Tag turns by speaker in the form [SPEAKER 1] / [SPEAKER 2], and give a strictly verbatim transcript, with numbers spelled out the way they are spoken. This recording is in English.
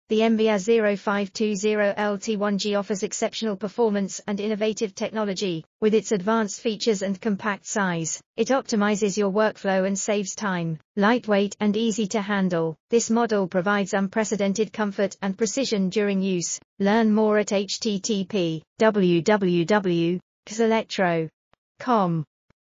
[SPEAKER 1] The Envia zero five two zero L T one G offers exceptional performance and innovative technology. With its advanced features and compact size, it optimizes your workflow and saves time. Lightweight and easy to handle, this model provides unprecedented comfort and precision during use. Learn more at h t t p w w w dot xelectro dot com.